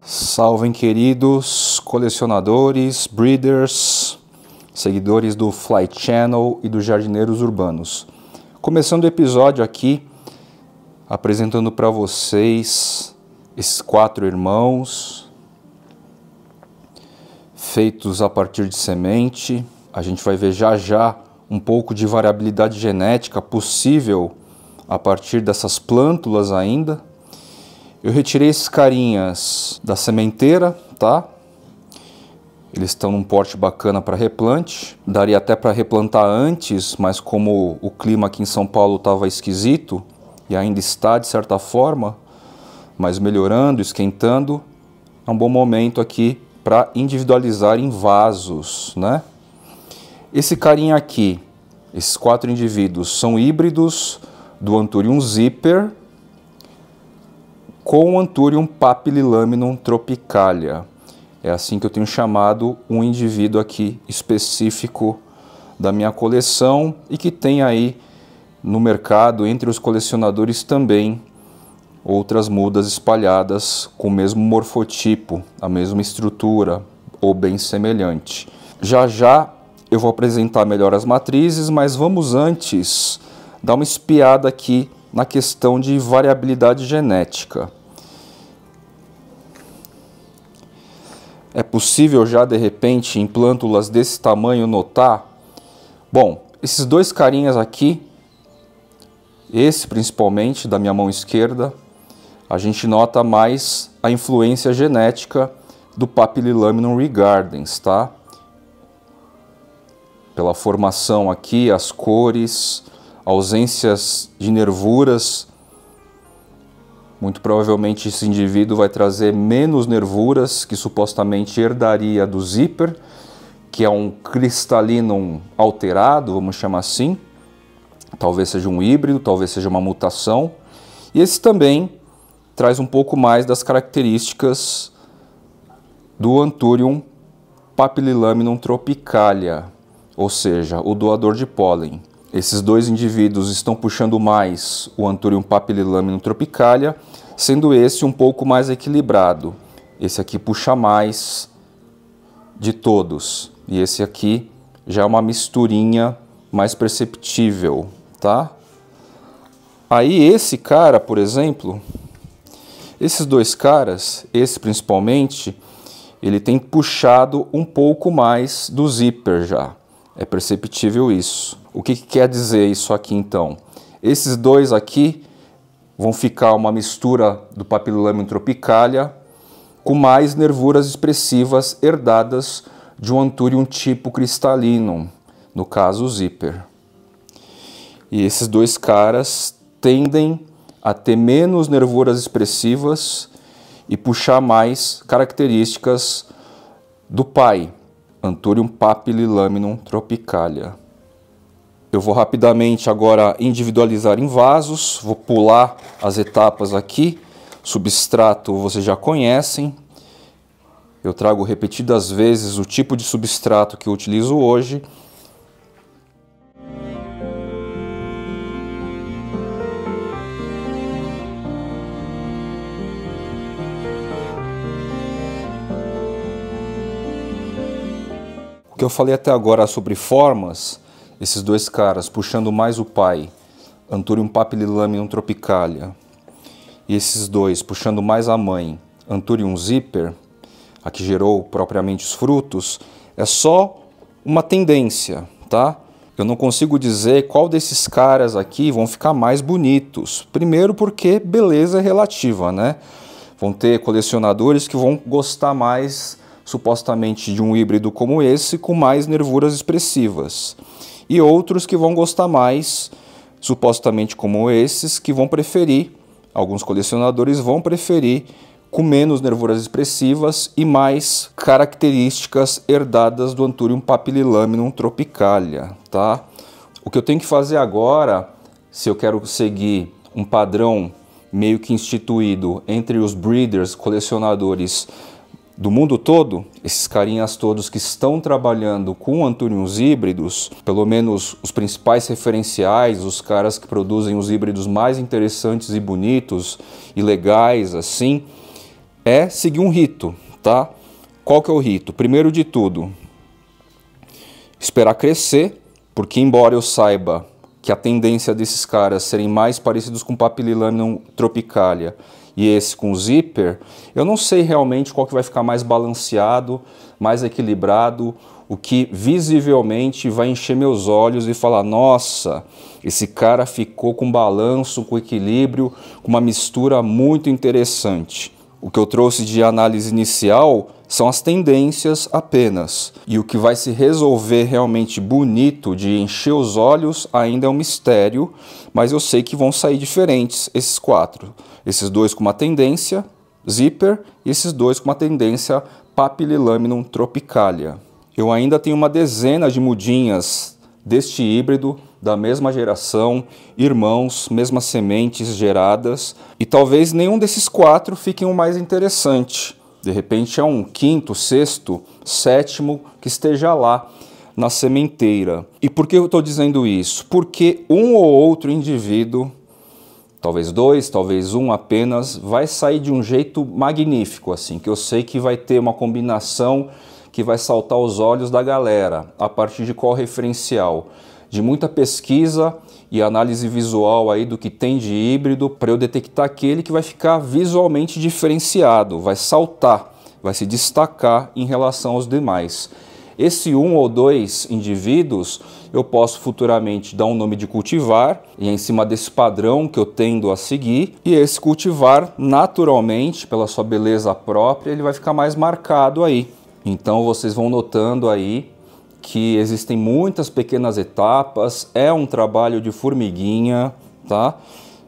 Salvem, queridos colecionadores, breeders, seguidores do Fly Channel e dos jardineiros urbanos. Começando o episódio aqui, apresentando para vocês esses 4 irmãos, feitos a partir de semente. A gente vai ver já um pouco de variabilidade genética possível a partir dessas plântulas ainda. Eu retirei esses carinhas da sementeira, tá? Eles estão num porte bacana para replante. Daria até para replantar antes, mas como o clima aqui em São Paulo estava esquisito, e ainda está de certa forma, mas melhorando, esquentando, é um bom momento aqui para individualizar em vasos, né? Esse carinha aqui, esses 4 indivíduos, são híbridos do Anthurium zipper com Anthurium papillilaminum tropicalia. É assim que eu tenho chamado um indivíduo aqui específico da minha coleção e que tem aí no mercado, entre os colecionadores também, outras mudas espalhadas com o mesmo morfotipo, a mesma estrutura ou bem semelhante. Já eu vou apresentar melhor as matrizes, mas vamos antes dar uma espiada aqui na questão de variabilidade genética. É possível já, de repente, em plântulas desse tamanho, notar? Bom, esses 2 carinhas aqui, esse principalmente, da minha mão esquerda, a gente nota mais a influência genética do Papillilaminum regardens, tá? Pela formação aqui, as cores, ausências de nervuras. Muito provavelmente esse indivíduo vai trazer menos nervuras que supostamente herdaria do zipper, que é um Crystallinum alterado, vamos chamar assim. Talvez seja um híbrido, talvez seja uma mutação. E esse também traz um pouco mais das características do Anthurium papillilaminum tropicalia, ou seja, o doador de pólen. Esses 2 indivíduos estão puxando mais o Anthurium papillilaminum tropicalia, sendo esse um pouco mais equilibrado. Esse aqui puxa mais de todos. E esse aqui já é uma misturinha mais perceptível, tá? Aí esse cara, por exemplo, esses 2 caras, esse principalmente, ele tem puxado um pouco mais do zíper já. É perceptível isso. O que quer dizer isso aqui então? Esses 2 aqui vão ficar uma mistura do Papillilaminum tropicalia com mais nervuras expressivas herdadas de um Anthurium tipo Crystallinum, no caso o zipper. E esses 2 caras tendem a ter menos nervuras expressivas e puxar mais características do pai, Anthurium papillilaminum tropicalia. Eu vou rapidamente agora individualizar em vasos, vou pular as etapas aqui. Substrato vocês já conhecem. Eu trago repetidas vezes o tipo de substrato que eu utilizo hoje. O que eu falei até agora sobre formas, esses 2 caras puxando mais o pai, Anthurium papillilaminum tropicalia, e esses 2 puxando mais a mãe, Anthurium zipper, a que gerou propriamente os frutos, é só uma tendência, tá? Eu não consigo dizer qual desses caras aqui vão ficar mais bonitos. Primeiro porque beleza é relativa, né? Vão ter colecionadores que vão gostar mais supostamente de um híbrido como esse, com mais nervuras expressivas. E outros que vão gostar mais, supostamente como esses, que vão preferir, alguns colecionadores vão preferir, com menos nervuras expressivas e mais características herdadas do Anthurium papillilaminum tropicalia, tá? O que eu tenho que fazer agora, se eu quero seguir um padrão meio que instituído entre os breeders, colecionadores do mundo todo, esses carinhas todos que estão trabalhando com Anthuriums híbridos, pelo menos os principais referenciais, os caras que produzem os híbridos mais interessantes e bonitos e legais assim, é seguir um rito, tá? Qual que é o rito? Primeiro de tudo, esperar crescer, porque embora eu saiba que a tendência desses caras serem mais parecidos com Papililaminum tropicalia e esse com zíper, eu não sei realmente qual que vai ficar mais balanceado, mais equilibrado, o que visivelmente vai encher meus olhos e falar, nossa, esse cara ficou com balanço, com equilíbrio, com uma mistura muito interessante. O que eu trouxe de análise inicial são as tendências apenas. E o que vai se resolver realmente bonito de encher os olhos ainda é um mistério, mas eu sei que vão sair diferentes esses 4. Esses 2 com uma tendência zíper e esses 2 com uma tendência Papililaminum tropicalia. Eu ainda tenho uma dezena de mudinhas deste híbrido, da mesma geração, irmãos, mesmas sementes geradas, e talvez nenhum desses 4 fiquem o mais interessante. De repente é um 5º, 6º, 7º que esteja lá na sementeira. E por que eu estou dizendo isso? Porque um ou outro indivíduo, talvez 2, talvez 1 apenas, vai sair de um jeito magnífico, assim, que eu sei que vai ter uma combinação que vai saltar aos olhos da galera. A partir de qual referencial? De muita pesquisa e análise visual aí do que tem de híbrido, para eu detectar aquele que vai ficar visualmente diferenciado, vai saltar, vai se destacar em relação aos demais. Esse 1 ou 2 indivíduos eu posso futuramente dar um nome de cultivar, e é em cima desse padrão que eu tendo a seguir, e esse cultivar, naturalmente, pela sua beleza própria, ele vai ficar mais marcado aí. Então vocês vão notando aí que existem muitas pequenas etapas, é um trabalho de formiguinha, tá?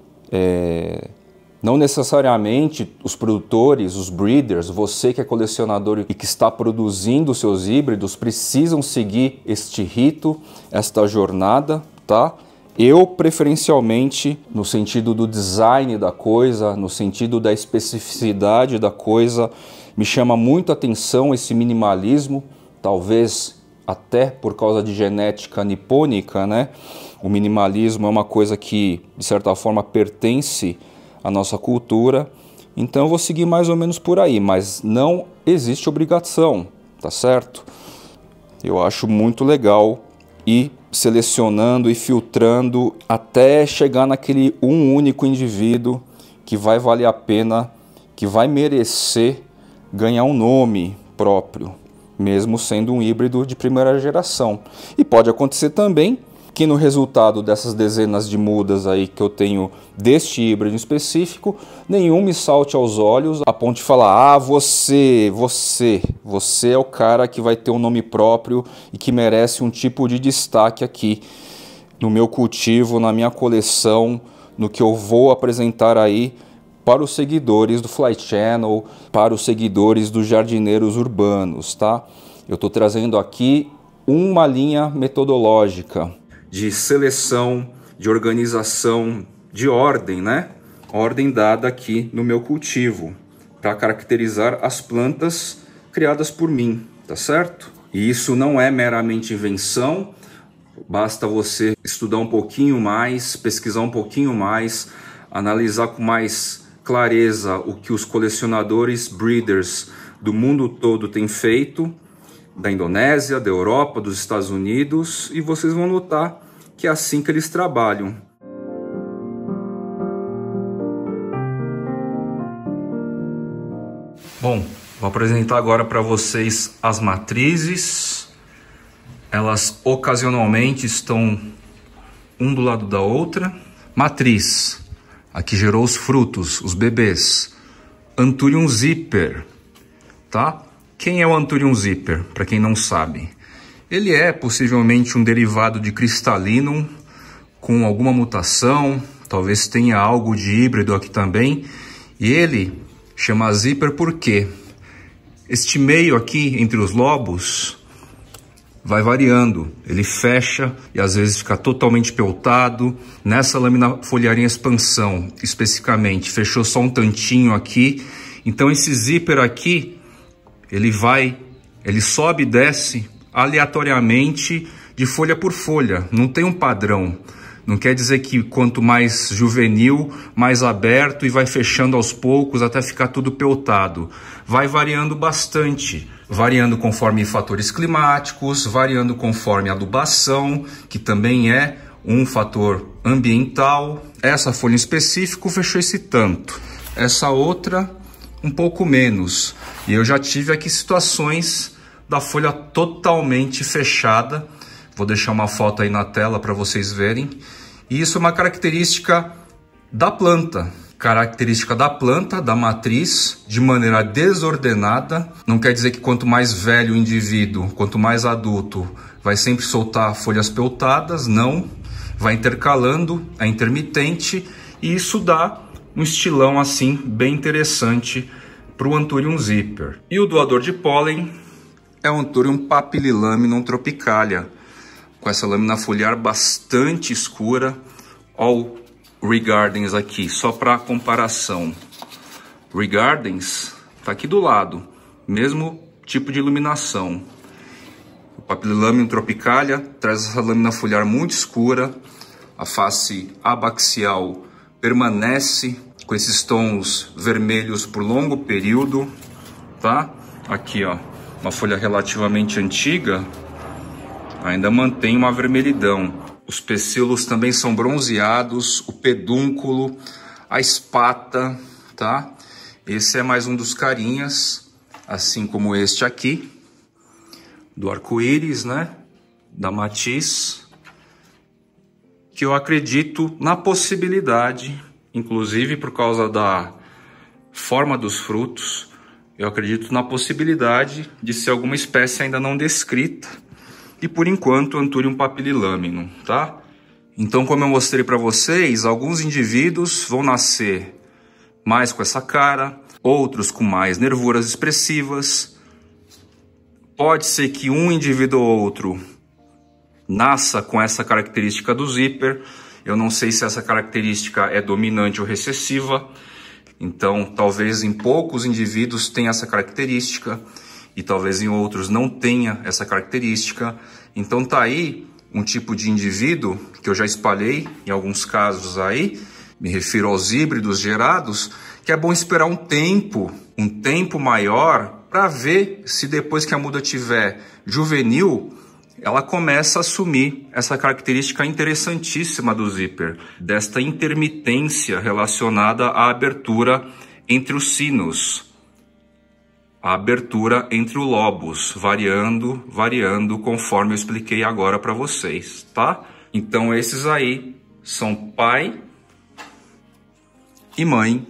Não necessariamente os produtores, os breeders, você que é colecionador e que está produzindo seus híbridos, precisam seguir este rito, esta jornada, tá? Eu, preferencialmente, no sentido do design da coisa, no sentido da especificidade da coisa, me chama muito a atenção esse minimalismo, talvez até por causa de genética nipônica, né? O minimalismo é uma coisa que, de certa forma, pertence à nossa cultura. Então eu vou seguir mais ou menos por aí, mas não existe obrigação, tá certo? Eu acho muito legal ir selecionando e filtrando até chegar naquele um único indivíduo que vai valer a pena, que vai merecer ganhar um nome próprio, mesmo sendo um híbrido de primeira geração. E pode acontecer também que no resultado dessas dezenas de mudas aí que eu tenho deste híbrido em específico, nenhum me salte aos olhos a ponto de falar, ah, você é o cara que vai ter um nome próprio e que merece um tipo de destaque aqui no meu cultivo, na minha coleção, no que eu vou apresentar aí para os seguidores do Fly Channel, para os seguidores dos jardineiros urbanos, tá? Eu estou trazendo aqui uma linha metodológica de seleção, de organização, de ordem, né? Ordem dada aqui no meu cultivo, para caracterizar as plantas criadas por mim, tá certo? E isso não é meramente invenção, basta você estudar um pouquinho mais, pesquisar um pouquinho mais, analisar com mais clareza o que os colecionadores, breeders do mundo todo têm feito, da Indonésia, da Europa, dos Estados Unidos, e vocês vão notar que é assim que eles trabalham. Bom, vou apresentar agora para vocês as matrizes. Elas ocasionalmente estão um do lado da outra. Matriz, a que gerou os frutos, os bebês. Anthurium zíper, tá? Quem é o Anthurium zíper, para quem não sabe? Ele é possivelmente um derivado de Crystallinum com alguma mutação, talvez tenha algo de híbrido aqui também. E ele chama zíper porque este meio aqui entre os lobos vai variando, ele fecha e às vezes fica totalmente peltado. Nessa lâmina foliar em expansão, especificamente, fechou só um tantinho aqui. Então esse zíper aqui, ele sobe e desce aleatoriamente de folha por folha, não tem um padrão. Não quer dizer que quanto mais juvenil, mais aberto e vai fechando aos poucos até ficar tudo peltado. Vai variando bastante, variando conforme fatores climáticos, variando conforme adubação, que também é um fator ambiental. Essa folha em específico fechou esse tanto, essa outra um pouco menos. E eu já tive aqui situações da folha totalmente fechada. Vou deixar uma foto aí na tela para vocês verem. E isso é uma característica da planta. Característica da planta, da matriz, de maneira desordenada. Não quer dizer que quanto mais velho o indivíduo, quanto mais adulto, vai sempre soltar folhas peltadas. Não. Vai intercalando, é intermitente. E isso dá um estilão assim bem interessante para o Anthurium zipper. E o doador de pólen é o Anthurium papililaminum tropicalia, com essa lâmina foliar bastante escura. Olha o Regardens aqui, só para comparação. Regardens está aqui do lado, mesmo tipo de iluminação. O papililaminum tropicalia traz essa lâmina foliar muito escura, a face abaxial permanece com esses tons vermelhos por longo período, tá? Aqui, ó, uma folha relativamente antiga, ainda mantém uma vermelhidão. Os pecíolos também são bronzeados, o pedúnculo, a espata, tá? Esse é mais um dos carinhas, assim como este aqui, do arco-íris, né? Da matiz, que eu acredito na possibilidade, inclusive por causa da forma dos frutos, eu acredito na possibilidade de ser alguma espécie ainda não descrita. E por enquanto, Anthurium papililaminum, tá? Então, como eu mostrei para vocês, alguns indivíduos vão nascer mais com essa cara, outros com mais nervuras expressivas. Pode ser que um indivíduo ou outro nasça com essa característica do zíper. Eu não sei se essa característica é dominante ou recessiva. Então, talvez em poucos indivíduos tenha essa característica e talvez em outros não tenha essa característica. Então tá aí um tipo de indivíduo que eu já espalhei em alguns casos aí, me refiro aos híbridos gerados, que é bom esperar um tempo maior para ver se depois que a muda tiver juvenil, ela começa a assumir essa característica interessantíssima do zíper, desta intermitência relacionada à abertura entre os sinos, a abertura entre os lobos, variando conforme eu expliquei agora para vocês, tá? Então esses aí são pai e mãe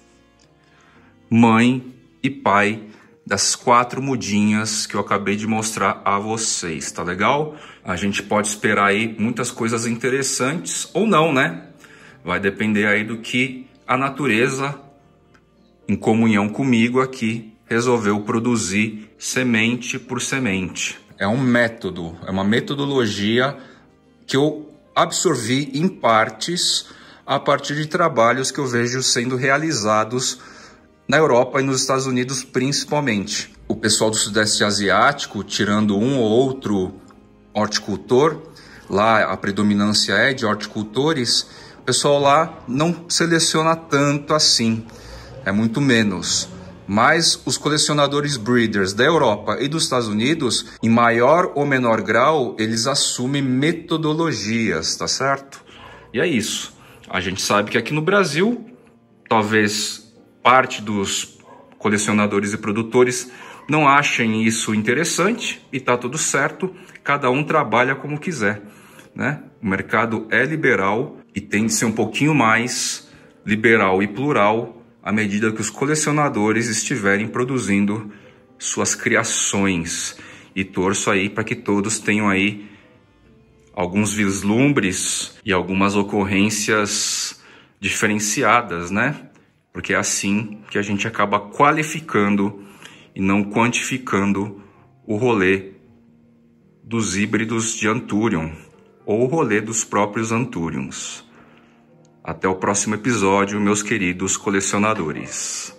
e pai das 4 mudinhas que eu acabei de mostrar a vocês, tá legal? A gente pode esperar aí muitas coisas interessantes ou não, né? Vai depender aí do que a natureza, em comunhão comigo aqui, resolveu produzir semente por semente. É um método, é uma metodologia que eu absorvi em partes a partir de trabalhos que eu vejo sendo realizados na Europa e nos Estados Unidos principalmente. O pessoal do Sudeste Asiático, tirando um ou outro horticultor, lá a predominância é de horticultores, o pessoal lá não seleciona tanto assim, é muito menos. Mas os colecionadores breeders da Europa e dos Estados Unidos, em maior ou menor grau, eles assumem metodologias, tá certo? E é isso. A gente sabe que aqui no Brasil, talvez parte dos colecionadores e produtores não achem isso interessante e tá tudo certo, cada um trabalha como quiser, né? O mercado é liberal e tem de ser um pouquinho mais liberal e plural à medida que os colecionadores estiverem produzindo suas criações. E torço aí para que todos tenham aí alguns vislumbres e algumas ocorrências diferenciadas, né? Porque é assim que a gente acaba qualificando e não quantificando o rolê dos híbridos de Anthurium ou o rolê dos próprios Anthuriums. Até o próximo episódio, meus queridos colecionadores.